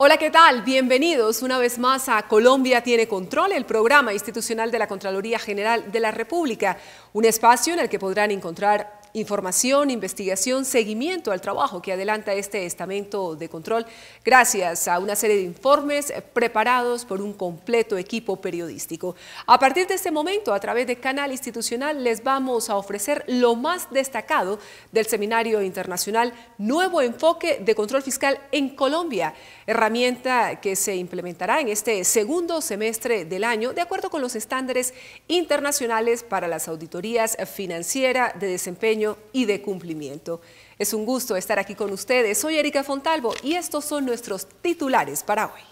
Hola, ¿qué tal? Bienvenidos una vez más a Colombia tiene control, el programa institucional de la Contraloría General de la República, un espacio en el que podrán encontrar información, investigación, seguimiento al trabajo que adelanta este estamento de control gracias a una serie de informes preparados por un completo equipo periodístico. A partir de este momento, a través de Canal Institucional, les vamos a ofrecer lo más destacado del Seminario Internacional Nuevo Enfoque de Control Fiscal en Colombia, herramienta que se implementará en este segundo semestre del año de acuerdo con los estándares internacionales para las auditorías financieras, de desempeño y de cumplimiento. Es un gusto estar aquí con ustedes. Soy Erika Fontalvo y estos son nuestros titulares para hoy.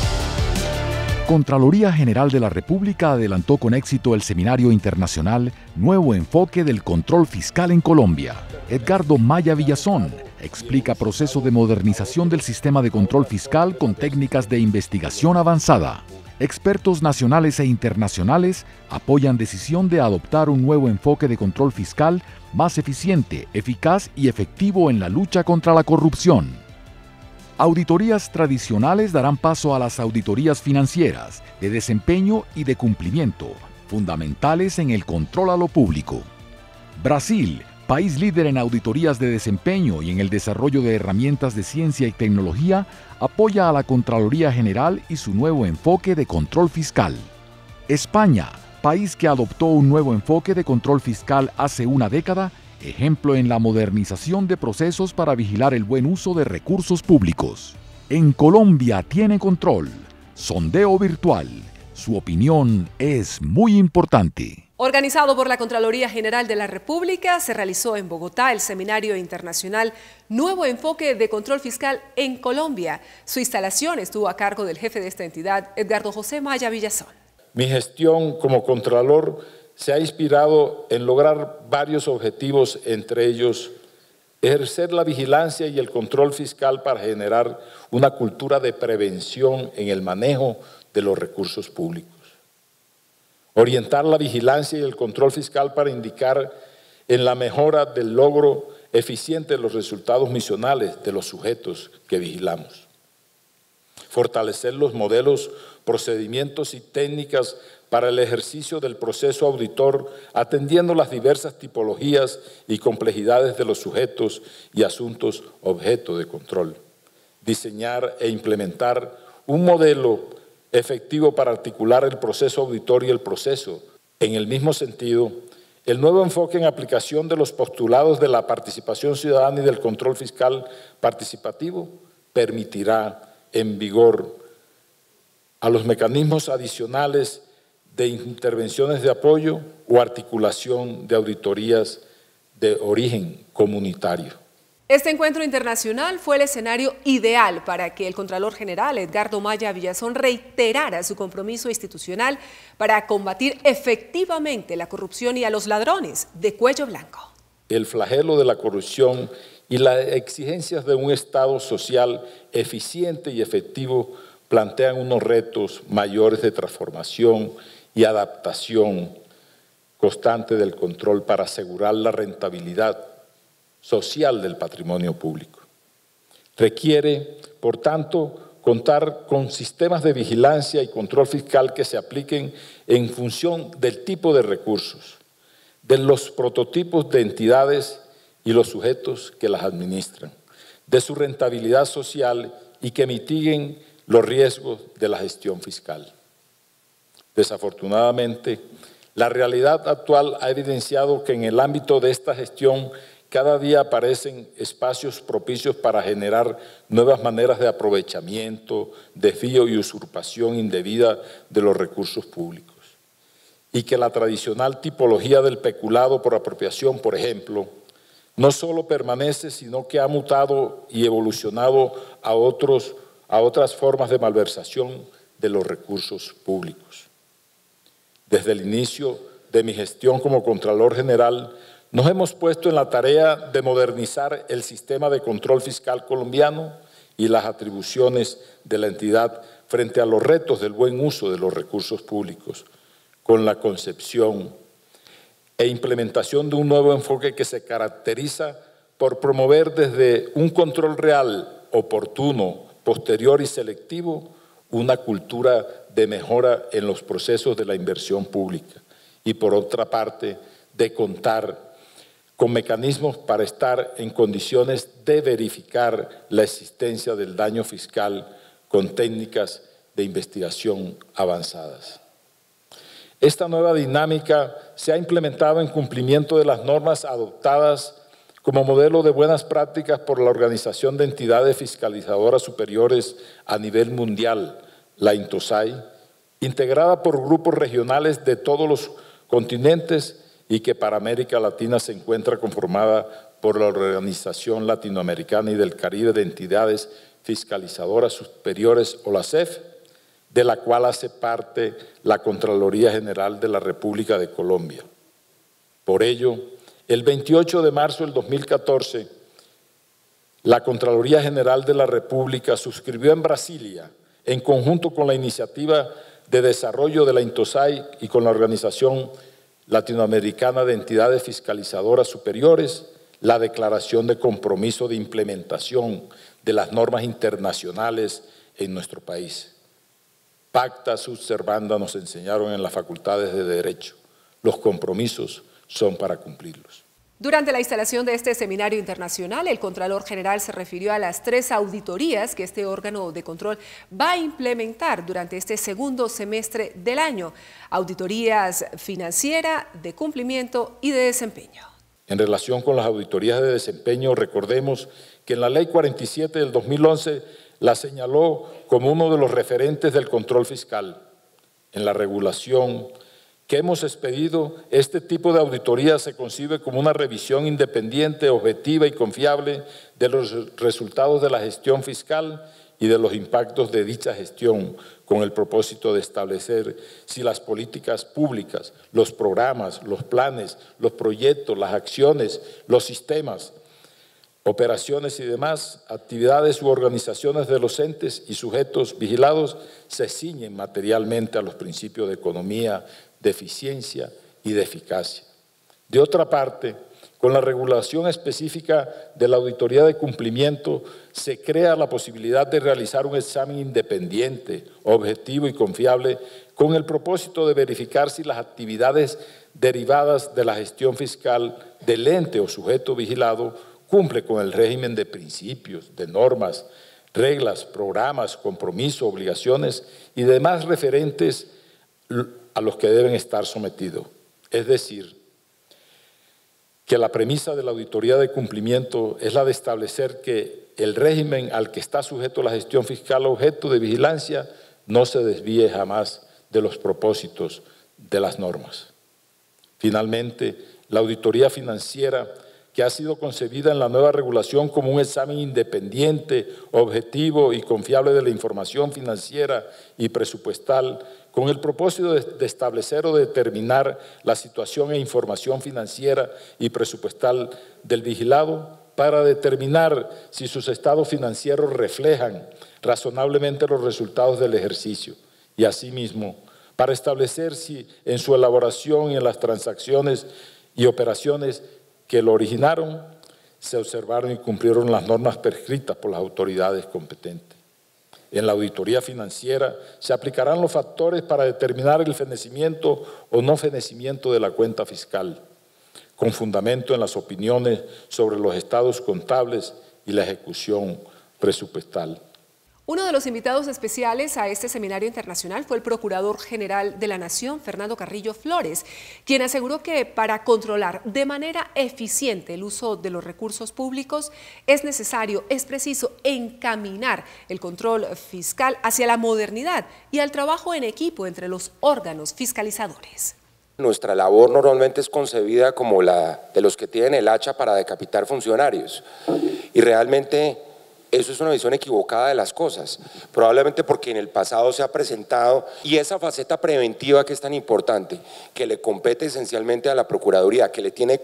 Contraloría General de la República adelantó con éxito el Seminario Internacional Nuevo Enfoque del Control Fiscal en Colombia. Edgardo Maya Villazón explica proceso de modernización del sistema de control fiscal con técnicas de investigación avanzada. Expertos nacionales e internacionales apoyan decisión de adoptar un nuevo enfoque de control fiscal más eficiente, eficaz y efectivo en la lucha contra la corrupción. Auditorías tradicionales darán paso a las auditorías financieras, de desempeño y de cumplimiento, fundamentales en el control a lo público. Brasil, país líder en auditorías de desempeño y en el desarrollo de herramientas de ciencia y tecnología, apoya a la Contraloría General y su nuevo enfoque de control fiscal. España, país que adoptó un nuevo enfoque de control fiscal hace una década, ejemplo en la modernización de procesos para vigilar el buen uso de recursos públicos. En Colombia tiene control. Sondeo virtual. Su opinión es muy importante. Organizado por la Contraloría General de la República, se realizó en Bogotá el Seminario Internacional Nuevo Enfoque de Control Fiscal en Colombia. Su instalación estuvo a cargo del jefe de esta entidad, Edgardo José Maya Villazón. Mi gestión como Contralor se ha inspirado en lograr varios objetivos, entre ellos ejercer la vigilancia y el control fiscal para generar una cultura de prevención en el manejo de los recursos públicos. Orientar la vigilancia y el control fiscal para indicar en la mejora del logro eficiente de los resultados misionales de los sujetos que vigilamos. Fortalecer los modelos, procedimientos y técnicas para el ejercicio del proceso auditor, atendiendo las diversas tipologías y complejidades de los sujetos y asuntos objeto de control. Diseñar e implementar un modelo efectivo para articular el proceso auditor y el proceso. En el mismo sentido, el nuevo enfoque en aplicación de los postulados de la participación ciudadana y del control fiscal participativo permitirá en vigor a los mecanismos adicionales de intervenciones de apoyo o articulación de auditorías de origen comunitario. Este encuentro internacional fue el escenario ideal para que el Contralor General Edgardo Maya Villazón reiterara su compromiso institucional para combatir efectivamente la corrupción y a los ladrones de cuello blanco. El flagelo de la corrupción y las exigencias de un Estado social eficiente y efectivo plantean unos retos mayores de transformación y adaptación constante del control para asegurar la rentabilidad social del patrimonio público. Requiere, por tanto, contar con sistemas de vigilancia y control fiscal que se apliquen en función del tipo de recursos, de los prototipos de entidades y los sujetos que las administran, de su rentabilidad social y que mitiguen los riesgos de la gestión fiscal. Desafortunadamente, la realidad actual ha evidenciado que en el ámbito de esta gestión cada día aparecen espacios propicios para generar nuevas maneras de aprovechamiento, desvío y usurpación indebida de los recursos públicos. Y que la tradicional tipología del peculado por apropiación, por ejemplo, no solo permanece, sino que ha mutado y evolucionado a otras formas de malversación de los recursos públicos. Desde el inicio de mi gestión como Contralor General, nos hemos puesto en la tarea de modernizar el sistema de control fiscal colombiano y las atribuciones de la entidad frente a los retos del buen uso de los recursos públicos, con la concepción e implementación de un nuevo enfoque que se caracteriza por promover desde un control real, oportuno, posterior y selectivo, una cultura de mejora en los procesos de la inversión pública y, por otra parte, de contar con mecanismos para estar en condiciones de verificar la existencia del daño fiscal con técnicas de investigación avanzadas. Esta nueva dinámica se ha implementado en cumplimiento de las normas adoptadas como modelo de buenas prácticas por la Organización de Entidades Fiscalizadoras Superiores a nivel mundial, la INTOSAI, integrada por grupos regionales de todos los continentes y que para América Latina se encuentra conformada por la Organización Latinoamericana y del Caribe de Entidades Fiscalizadoras Superiores, o la CEF, de la cual hace parte la Contraloría General de la República de Colombia. Por ello, el 28 de marzo del 2014, la Contraloría General de la República suscribió en Brasilia, en conjunto con la Iniciativa de Desarrollo de la INTOSAI y con la Organización Latinoamericana de Entidades Fiscalizadoras Superiores, la Declaración de Compromiso de Implementación de las normas internacionales en nuestro país. Pacta sunt servanda nos enseñaron en las facultades de Derecho. Los compromisos son para cumplirlos. Durante la instalación de este seminario internacional, el Contralor General se refirió a las 3 auditorías que este órgano de control va a implementar durante este segundo semestre del año. Auditorías financiera, de cumplimiento y de desempeño. En relación con las auditorías de desempeño, recordemos que en la Ley 47 del 2011 la señaló como uno de los referentes del control fiscal. En la regulación que hemos expedido, este tipo de auditoría se concibe como una revisión independiente, objetiva y confiable de los resultados de la gestión fiscal y de los impactos de dicha gestión, con el propósito de establecer si las políticas públicas, los programas, los planes, los proyectos, las acciones, los sistemas, operaciones y demás actividades u organizaciones de los entes y sujetos vigilados se ciñen materialmente a los principios de economía, de eficiencia y de eficacia. De otra parte, con la regulación específica de la auditoría de cumplimiento, se crea la posibilidad de realizar un examen independiente, objetivo y confiable con el propósito de verificar si las actividades derivadas de la gestión fiscal del ente o sujeto vigilado cumple con el régimen de principios, de normas, reglas, programas, compromisos, obligaciones y demás referentes a los que deben estar sometidos. Es decir, que la premisa de la auditoría de cumplimiento es la de establecer que el régimen al que está sujeto la gestión fiscal objeto de vigilancia no se desvíe jamás de los propósitos de las normas. Finalmente, la auditoría financiera, que ha sido concebida en la nueva regulación como un examen independiente, objetivo y confiable de la información financiera y presupuestal, con el propósito de establecer o determinar la situación e información financiera y presupuestal del vigilado para determinar si sus estados financieros reflejan razonablemente los resultados del ejercicio y asimismo para establecer si en su elaboración y en las transacciones y operaciones que lo originaron se observaron y cumplieron las normas prescritas por las autoridades competentes. En la auditoría financiera se aplicarán los factores para determinar el fenecimiento o no fenecimiento de la cuenta fiscal, con fundamento en las opiniones sobre los estados contables y la ejecución presupuestal. Uno de los invitados especiales a este seminario internacional fue el Procurador General de la Nación, Fernando Carrillo Flores, quien aseguró que para controlar de manera eficiente el uso de los recursos públicos es necesario, es preciso encaminar el control fiscal hacia la modernidad y al trabajo en equipo entre los órganos fiscalizadores. Nuestra labor normalmente es concebida como la de los que tienen el hacha para decapitar funcionarios y realmente eso es una visión equivocada de las cosas, probablemente porque en el pasado se ha presentado y esa faceta preventiva que es tan importante, que le compete esencialmente a la Procuraduría, que le tiene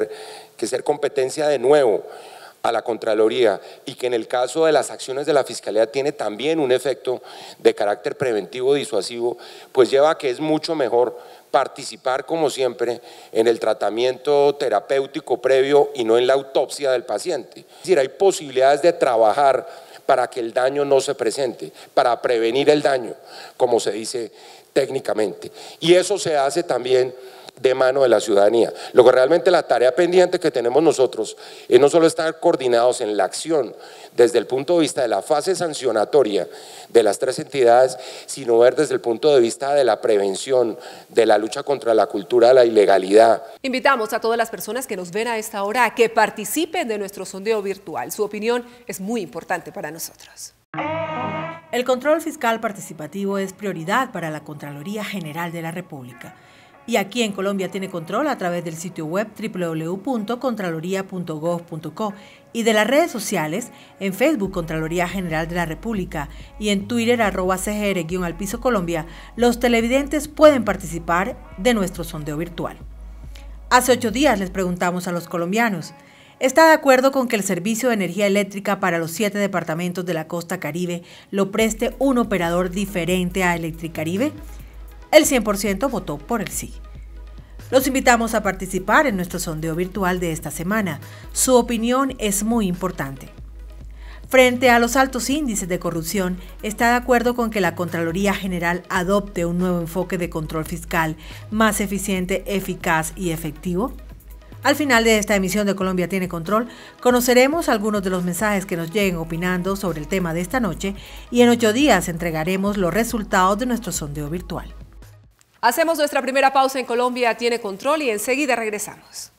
que ser competencia de nuevo a la Contraloría y que en el caso de las acciones de la Fiscalía tiene también un efecto de carácter preventivo disuasivo, pues lleva a que es mucho mejor participar como siempre en el tratamiento terapéutico previo y no en la autopsia del paciente. Es decir, hay posibilidades de trabajar para que el daño no se presente, para prevenir el daño, como se dice técnicamente. Y eso se hace también de mano de la ciudadanía. Lo que realmente la tarea pendiente que tenemos nosotros es no solo estar coordinados en la acción desde el punto de vista de la fase sancionatoria de las tres entidades, sino ver desde el punto de vista de la prevención, de la lucha contra la cultura de la ilegalidad. Invitamos a todas las personas que nos ven a esta hora a que participen de nuestro sondeo virtual. Su opinión es muy importante para nosotros. El control fiscal participativo es prioridad para la Contraloría General de la República. Y aquí en Colombia tiene control a través del sitio web www.contraloría.gov.co y de las redes sociales en Facebook Contraloría General de la República y en Twitter @CGR_Alpiso Colombia. Los televidentes pueden participar de nuestro sondeo virtual. Hace 8 días les preguntamos a los colombianos: ¿está de acuerdo con que el servicio de energía eléctrica para los 7 departamentos de la costa caribe lo preste un operador diferente a Electricaribe? El 100% votó por el sí. Los invitamos a participar en nuestro sondeo virtual de esta semana. Su opinión es muy importante. Frente a los altos índices de corrupción, ¿está de acuerdo con que la Contraloría General adopte un nuevo enfoque de control fiscal más eficiente, eficaz y efectivo? Al final de esta emisión de Colombia Tiene Control, conoceremos algunos de los mensajes que nos lleguen opinando sobre el tema de esta noche y en 8 días entregaremos los resultados de nuestro sondeo virtual. Hacemos nuestra primera pausa en Colombia Tiene Control y enseguida regresamos.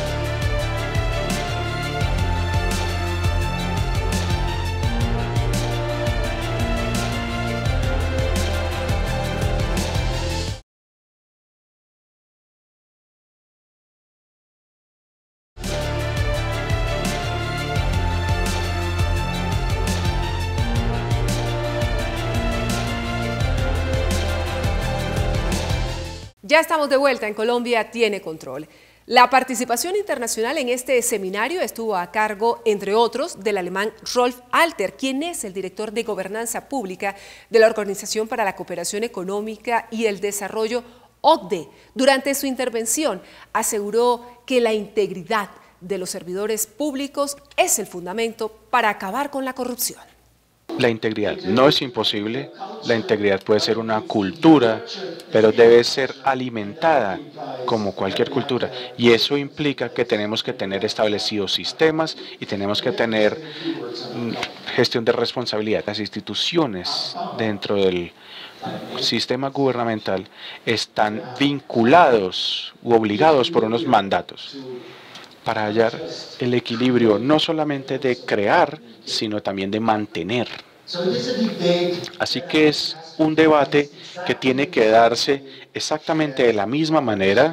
Ya estamos de vuelta en Colombia Tiene Control. La participación internacional en este seminario estuvo a cargo, entre otros, del alemán Rolf Alter, quien es el director de Gobernanza Pública de la Organización para la Cooperación Económica y el Desarrollo, OCDE. Durante su intervención aseguró que la integridad de los servidores públicos es el fundamento para acabar con la corrupción. La integridad no es imposible, la integridad puede ser una cultura, pero debe ser alimentada como cualquier cultura. Y eso implica que tenemos que tener establecidos sistemas y tenemos que tener gestión de responsabilidad. Las instituciones dentro del sistema gubernamental están vinculados u obligados por unos mandatos para hallar el equilibrio no solamente de crear, sino también de mantener. Así que es un debate que tiene que darse exactamente de la misma manera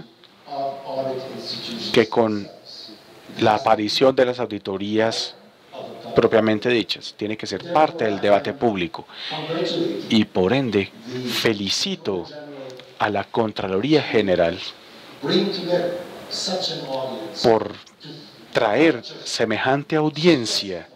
que con la aparición de las auditorías propiamente dichas. Tiene que ser parte del debate público. Y por ende, felicito a la Contraloría General por traer semejante audiencia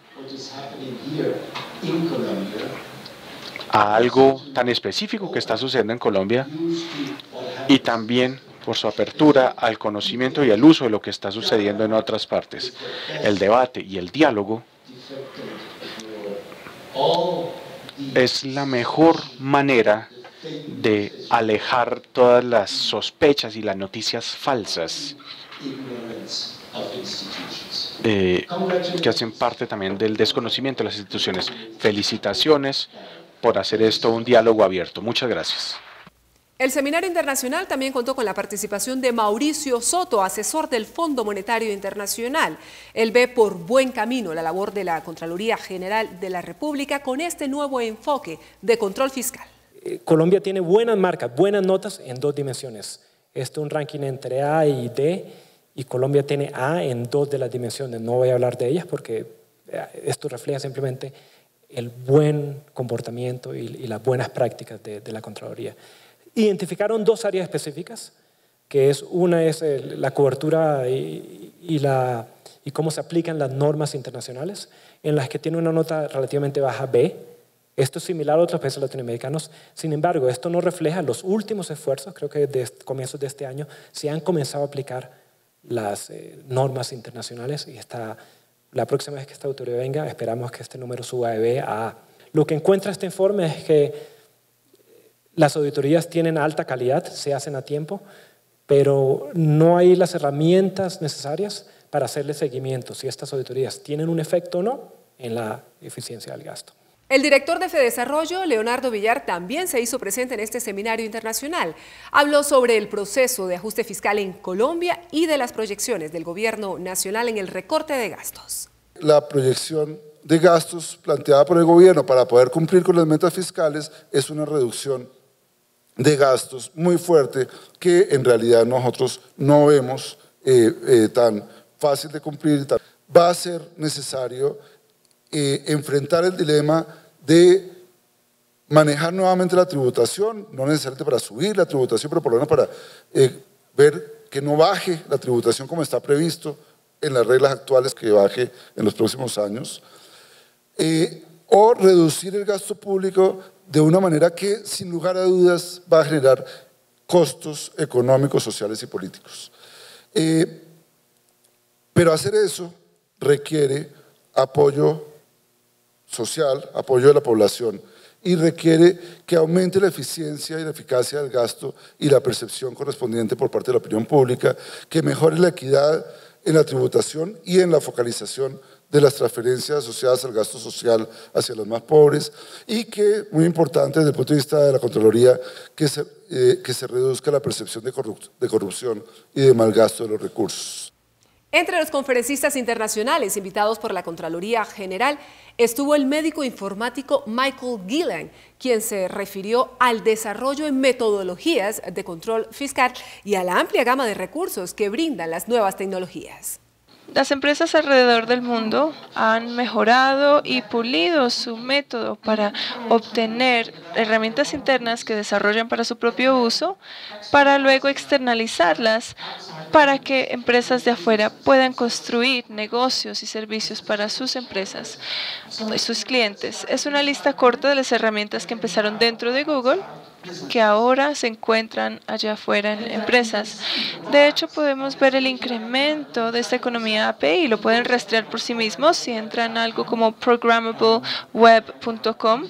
a algo tan específico que está sucediendo en Colombia y también por su apertura al conocimiento y al uso de lo que está sucediendo en otras partes. El debate y el diálogo es la mejor manera de alejar todas las sospechas y las noticias falsas que hacen parte también del desconocimiento de las instituciones. Felicitaciones por hacer esto un diálogo abierto. Muchas gracias. El seminario internacional también contó con la participación de Mauricio Soto, asesor del Fondo Monetario Internacional. Él ve por buen camino la labor de la Contraloría General de la República con este nuevo enfoque de control fiscal. Colombia tiene buenas marcas, buenas notas en 2 dimensiones. Esto es un ranking entre A y D, y Colombia tiene A en 2 de las dimensiones. No voy a hablar de ellas porque esto refleja simplemente el buen comportamiento y las buenas prácticas de la Contraloría. Identificaron 2 áreas específicas, que es una es la cobertura y cómo se aplican las normas internacionales, en las que tiene una nota relativamente baja B. Esto es similar a otros países latinoamericanos. Sin embargo, esto no refleja los últimos esfuerzos. Creo que desde comienzos de este año se han comenzado a aplicar las normas internacionales y está La próxima vez que esta autoridad venga, esperamos que este número suba de B a A. Lo que encuentra este informe es que las auditorías tienen alta calidad, se hacen a tiempo, pero no hay las herramientas necesarias para hacerle seguimiento si estas auditorías tienen un efecto o no en la eficiencia del gasto. El director de Fedesarrollo, Leonardo Villar, también se hizo presente en este seminario internacional. Habló sobre el proceso de ajuste fiscal en Colombia y de las proyecciones del gobierno nacional en el recorte de gastos. La proyección de gastos planteada por el gobierno para poder cumplir con las metas fiscales es una reducción de gastos muy fuerte que en realidad nosotros no vemos tan fácil de cumplir. Va a ser necesario enfrentar el dilema de manejar nuevamente la tributación, no necesariamente para subir la tributación, pero por lo menos para ver que no baje la tributación como está previsto en las reglas actuales, que baje en los próximos años, o reducir el gasto público de una manera que sin lugar a dudas va a generar costos económicos, sociales y políticos. Pero hacer eso requiere apoyo social, apoyo de la población, y requiere que aumente la eficiencia y la eficacia del gasto y la percepción correspondiente por parte de la opinión pública, que mejore la equidad en la tributación y en la focalización de las transferencias asociadas al gasto social hacia los más pobres, y que, muy importante desde el punto de vista de la Contraloría, que se reduzca la percepción de corrupción y de mal gasto de los recursos. Entre los conferencistas internacionales invitados por la Contraloría General estuvo el médico informático Michael Gillen, quien se refirió al desarrollo en metodologías de control fiscal y a la amplia gama de recursos que brindan las nuevas tecnologías. Las empresas alrededor del mundo han mejorado y pulido su método para obtener herramientas internas que desarrollan para su propio uso, para luego externalizarlas para que empresas de afuera puedan construir negocios y servicios para sus empresas, sus clientes. Es una lista corta de las herramientas que empezaron dentro de Google, que ahora se encuentran allá afuera en empresas. De hecho, podemos ver el incremento de esta economía API y lo pueden rastrear por sí mismos si entran a algo como programmableweb.com.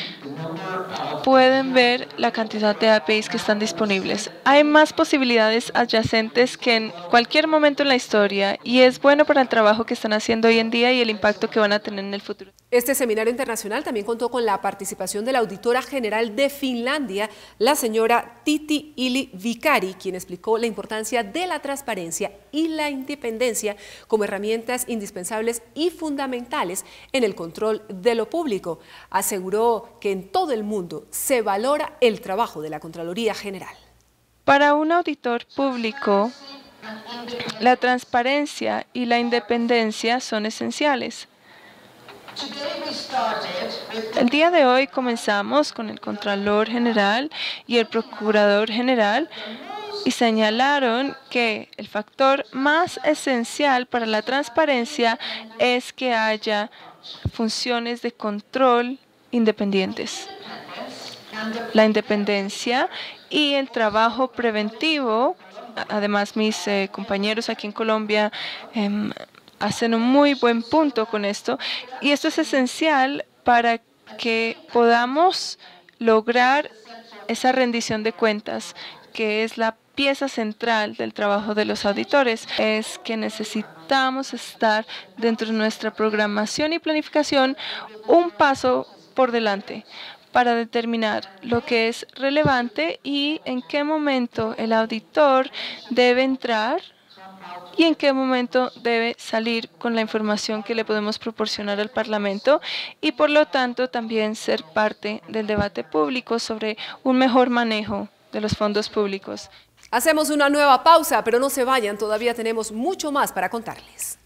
Pueden ver la cantidad de APIs que están disponibles. Hay más posibilidades adyacentes que en cualquier momento en la historia y es bueno para el trabajo que están haciendo hoy en día y el impacto que van a tener en el futuro. Este seminario internacional también contó con la participación de la auditora general de Finlandia, la señora Titi Ili-Vikari, quien explicó la importancia de la transparencia y la independencia como herramientas indispensables y fundamentales en el control de lo público. Aseguró que en todo el mundo se valora el trabajo de la Contraloría General. Para un auditor público, la transparencia y la independencia son esenciales. El día de hoy comenzamos con el Contralor General y el Procurador General y señalaron que el factor más esencial para la transparencia es que haya funciones de control independientes. La independencia y el trabajo preventivo, además mis compañeros aquí en Colombia hacen un muy buen punto con esto, y esto es esencial para que podamos lograr esa rendición de cuentas, que es la pieza central del trabajo de los auditores. Es que necesitamos estar dentro de nuestra programación y planificación un paso por delante para determinar lo que es relevante y en qué momento el auditor debe entrar y en qué momento debe salir con la información que le podemos proporcionar al Parlamento y por lo tanto también ser parte del debate público sobre un mejor manejo de los fondos públicos. Hacemos una nueva pausa, pero no se vayan, todavía tenemos mucho más para contarles.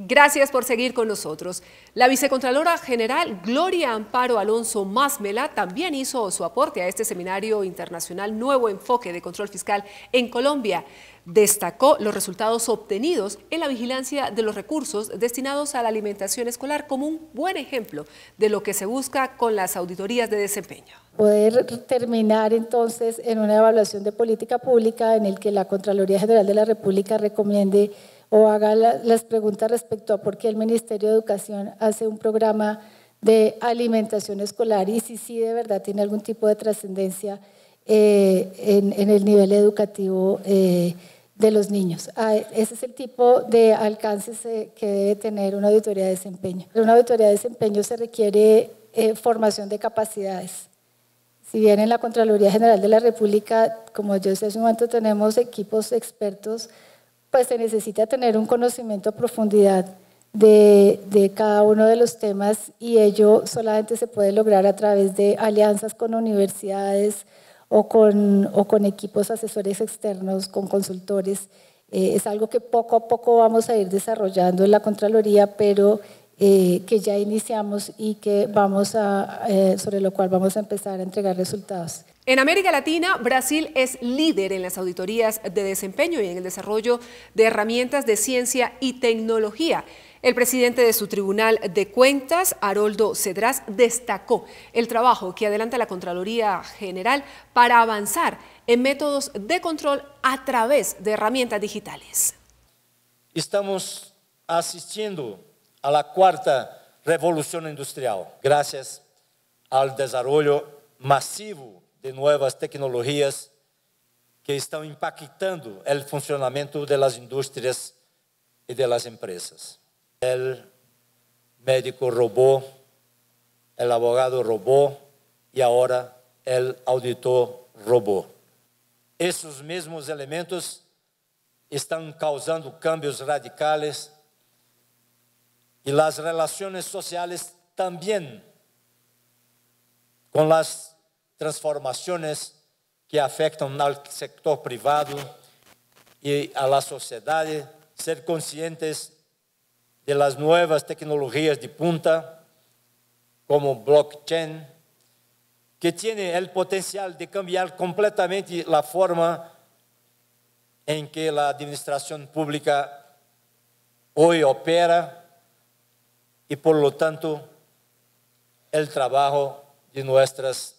Gracias por seguir con nosotros. La vicecontralora general Gloria Amparo Alonso Masmela también hizo su aporte a este seminario internacional Nuevo Enfoque de Control Fiscal en Colombia. Destacó los resultados obtenidos en la vigilancia de los recursos destinados a la alimentación escolar como un buen ejemplo de lo que se busca con las auditorías de desempeño. Poder terminar entonces en una evaluación de política pública en el que la Contraloría General de la República recomiende o haga las preguntas respecto a por qué el Ministerio de Educación hace un programa de alimentación escolar y si sí de verdad tiene algún tipo de trascendencia en el nivel educativo de los niños. Ese es el tipo de alcances que debe tener una auditoría de desempeño. En una auditoría de desempeño se requiere formación de capacidades. Si bien en la Contraloría General de la República, como yo decía hace un momento, tenemos equipos expertos, pues se necesita tener un conocimiento a profundidad de cada uno de los temas y ello solamente se puede lograr a través de alianzas con universidades o con equipos asesores externos, con consultores. Es algo que poco a poco vamos a ir desarrollando en la Contraloría, pero que ya iniciamos y que sobre lo cual vamos a empezar a entregar resultados. En América Latina, Brasil es líder en las auditorías de desempeño y en el desarrollo de herramientas de ciencia y tecnología. El presidente de su Tribunal de Cuentas, Haroldo Cedrás, destacó el trabajo que adelanta la Contraloría General para avanzar en métodos de control a través de herramientas digitales. Estamos asistiendo a la cuarta revolución industrial, gracias al desarrollo masivo de nuevas tecnologías que están impactando el funcionamiento de las industrias y de las empresas. El médico robot, el abogado robot y ahora el auditor robot. Esos mismos elementos están causando cambios radicales y las relaciones sociales también, con las transformaciones que afectan al sector privado y a la sociedad, ser conscientes de las nuevas tecnologías de punta, como blockchain, que tiene el potencial de cambiar completamente la forma en que la administración pública hoy opera y por lo tanto el trabajo de nuestras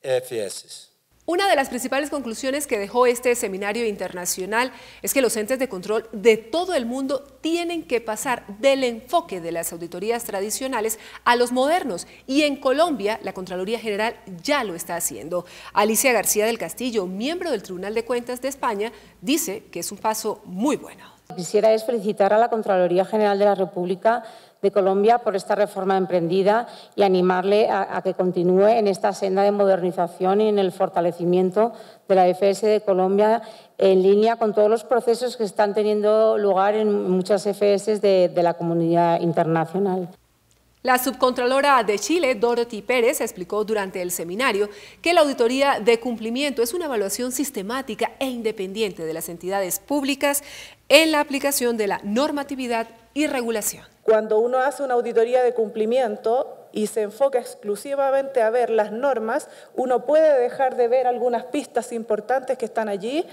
EFS. Una de las principales conclusiones que dejó este seminario internacional es que los entes de control de todo el mundo tienen que pasar del enfoque de las auditorías tradicionales a los modernos y en Colombia la Contraloría General ya lo está haciendo. Alicia García del Castillo, miembro del Tribunal de Cuentas de España, dice que es un paso muy bueno. Quisiera felicitar a la Contraloría General de la República de Colombia por esta reforma emprendida y animarle a que continúe en esta senda de modernización y en el fortalecimiento de la EFS de Colombia en línea con todos los procesos que están teniendo lugar en muchas EFS de la comunidad internacional. La subcontralora de Chile, Dorothy Pérez, explicó durante el seminario que la auditoría de cumplimiento es una evaluación sistemática e independiente de las entidades públicas en la aplicación de la normatividad y regulación. Cuando uno hace una auditoría de cumplimiento y se enfoca exclusivamente a ver las normas, uno puede dejar de ver algunas pistas importantes que están allí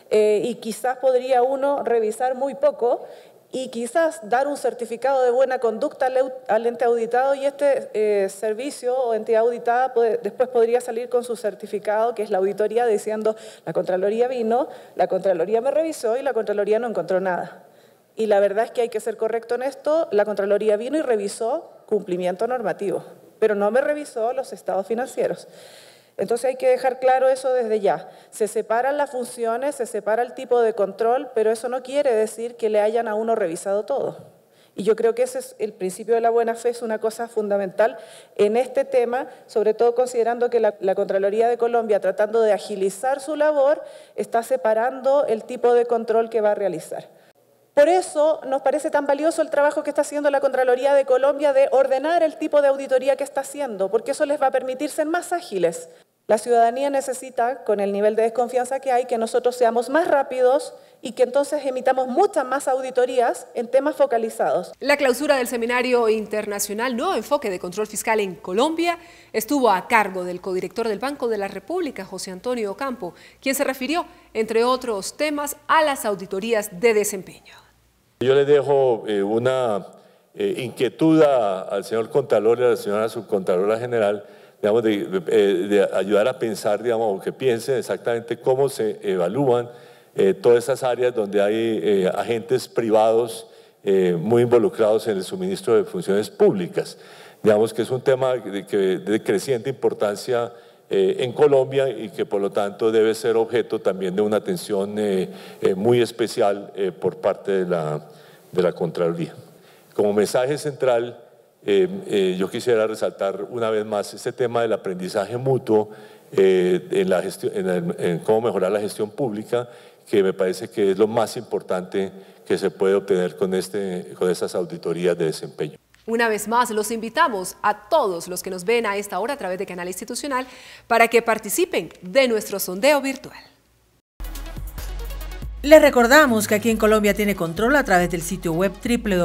y quizás podría uno revisar muy poco y quizás dar un certificado de buena conducta al ente auditado y este servicio o entidad auditada después podría salir con su certificado, que es la auditoría, diciendo la Contraloría vino, la Contraloría me revisó y la Contraloría no encontró nada. Y la verdad es que hay que ser correcto en esto, la Contraloría vino y revisó cumplimiento normativo, pero no me revisó los estados financieros. Entonces hay que dejar claro eso desde ya. Se separan las funciones, se separa el tipo de control, pero eso no quiere decir que le hayan a uno revisado todo. Y yo creo que ese es el principio de la buena fe, es una cosa fundamental en este tema, sobre todo considerando que la Contraloría de Colombia, tratando de agilizar su labor, está separando el tipo de control que va a realizar. Por eso nos parece tan valioso el trabajo que está haciendo la Contraloría de Colombia de ordenar el tipo de auditoría que está haciendo, porque eso les va a permitir ser más ágiles. La ciudadanía necesita, con el nivel de desconfianza que hay, que nosotros seamos más rápidos y que entonces emitamos muchas más auditorías en temas focalizados. La clausura del Seminario Internacional Nuevo Enfoque de Control Fiscal en Colombia estuvo a cargo del codirector del Banco de la República, José Antonio Ocampo, quien se refirió, entre otros temas, a las auditorías de desempeño. Yo le dejo una inquietud al señor Contralor y a la señora Subcontralora General, digamos, de ayudar a pensar, digamos, o que piensen exactamente cómo se evalúan todas esas áreas donde hay agentes privados muy involucrados en el suministro de funciones públicas. Digamos que es un tema de creciente importancia en Colombia y que por lo tanto debe ser objeto también de una atención muy especial por parte de la Contraloría. Como mensaje central, yo quisiera resaltar una vez más este tema del aprendizaje mutuo en cómo mejorar la gestión pública, que me parece que es lo más importante que se puede obtener con estas auditorías de desempeño. Una vez más, los invitamos a todos los que nos ven a esta hora a través de Canal Institucional para que participen de nuestro sondeo virtual. Les recordamos que aquí en Colombia tiene control a través del sitio web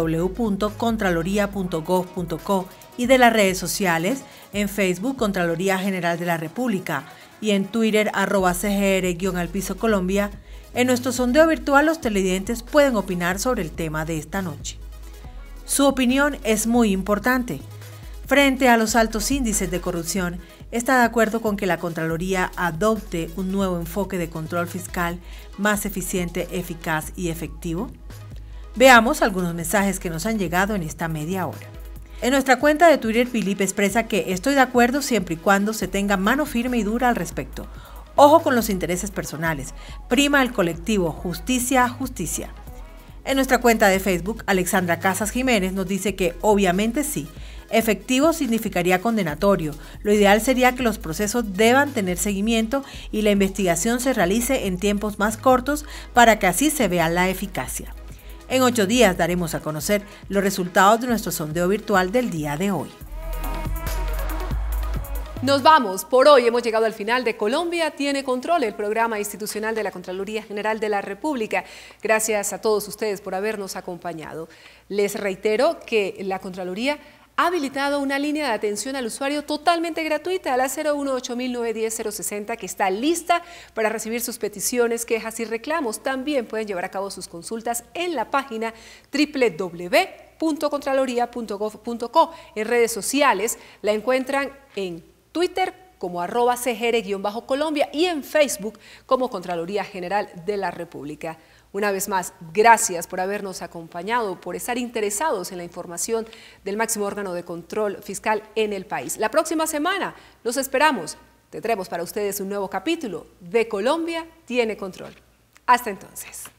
www.contraloria.gov.co y de las redes sociales, en Facebook Contraloría General de la República y en Twitter @cgr_Colombia. En nuestro sondeo virtual los televidentes pueden opinar sobre el tema de esta noche. Su opinión es muy importante. Frente a los altos índices de corrupción, ¿está de acuerdo con que la Contraloría adopte un nuevo enfoque de control fiscal más eficiente, eficaz y efectivo? Veamos algunos mensajes que nos han llegado en esta media hora. En nuestra cuenta de Twitter, Philip expresa que estoy de acuerdo siempre y cuando se tenga mano firme y dura al respecto. Ojo con los intereses personales. Prima el colectivo. Justicia, justicia. En nuestra cuenta de Facebook, Alexandra Casas Jiménez nos dice que obviamente sí. Efectivo significaría condenatorio. Lo ideal sería que los procesos deban tener seguimiento y la investigación se realice en tiempos más cortos para que así se vea la eficacia. En 8 días daremos a conocer los resultados de nuestro sondeo virtual del día de hoy. Nos vamos. Por hoy hemos llegado al final de Colombia Tiene Control, el programa institucional de la Contraloría General de la República. Gracias a todos ustedes por habernos acompañado. Les reitero que la Contraloría ha habilitado una línea de atención al usuario totalmente gratuita, a la 018-910-060, que está lista para recibir sus peticiones, quejas y reclamos. También pueden llevar a cabo sus consultas en la página www.contraloría.gov.co. En redes sociales la encuentran en Twitter como @cgr_Colombia y en Facebook como Contraloría General de la República. Una vez más, gracias por habernos acompañado, por estar interesados en la información del máximo órgano de control fiscal en el país. La próxima semana los esperamos. Tendremos para ustedes un nuevo capítulo de Colombia Tiene Control. Hasta entonces.